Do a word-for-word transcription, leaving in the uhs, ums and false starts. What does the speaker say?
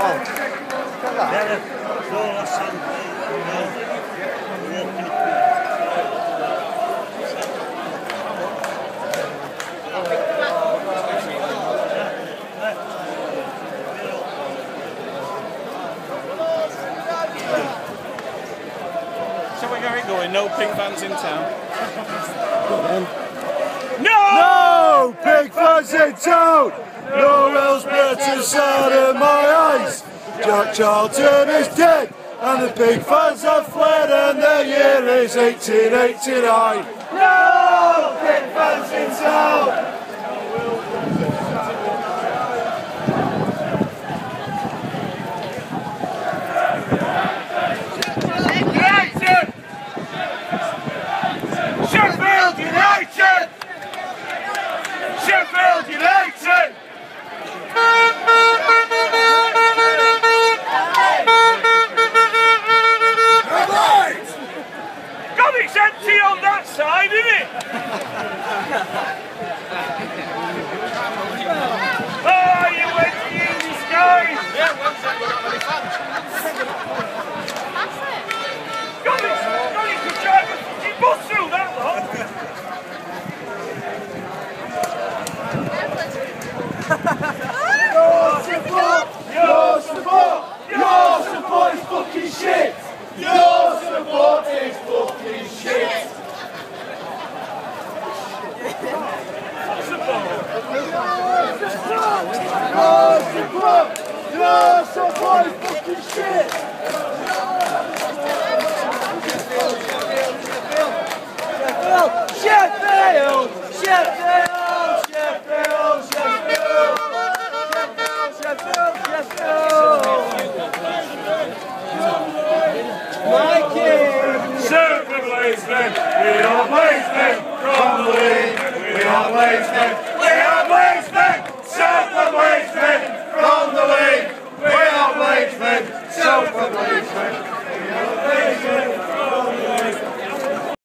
So we're going going, no pig fans in town. No! No pig fans in town! No else better sad in my eyes. Jack Charlton is dead and the pig fans have fled and the year is eighteen eighty-nine. No pig fans in town! Sheffield United! Sheffield United! God, it's empty on that side, isn't it? Oh, you went to use disguise! Yeah, one second, we're not very fans. God, it's, God, it's the driver fucking bus through that lot! Your support! Your support! Your support is fucking shit! Your support is fucking shit! What support? Your support! Your support is fucking shit! Sheffield! Sheffield! Sheffield! Sheffield! Sheffield! Super Blazemen! We are Blazemen! Crumbly! We are Blazemen! We are Blazemen! Super Blazemen!